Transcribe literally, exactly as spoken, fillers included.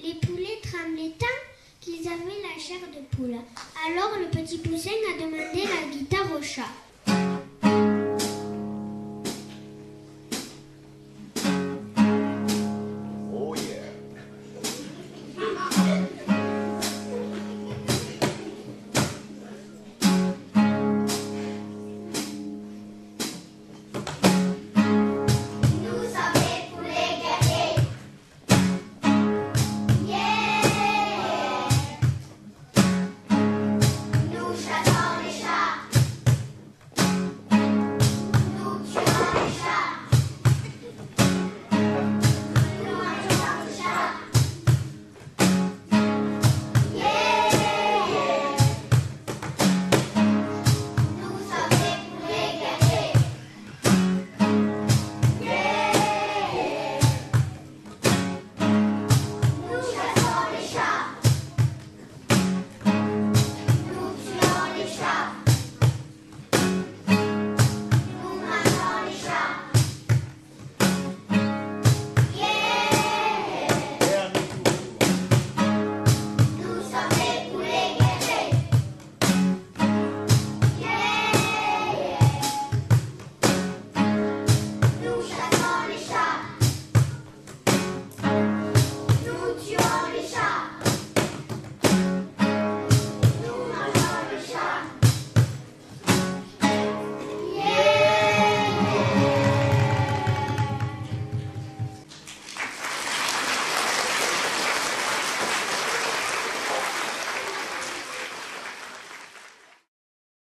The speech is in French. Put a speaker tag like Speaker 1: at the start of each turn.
Speaker 1: Les poulets tremblaient tant qu'ils avaient la chair de poule. Alors le petit poussin a demandé la guitare au chat.